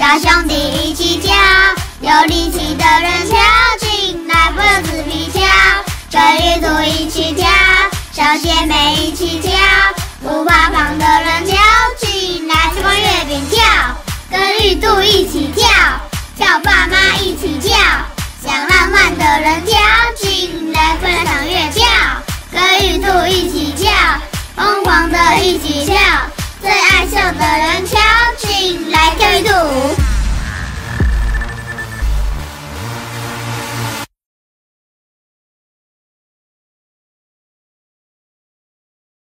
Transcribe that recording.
小兄弟一起跳，有力气的人跳进来，不用自比跳。跟玉兔一起跳，小姐妹一起跳，不怕胖的人跳进来，吃光月饼跳。跟玉兔一起跳，叫爸妈一起跳，想浪漫的人跳进来，分享月跳。跟玉兔一起跳，疯狂的一起跳，最爱笑的人跳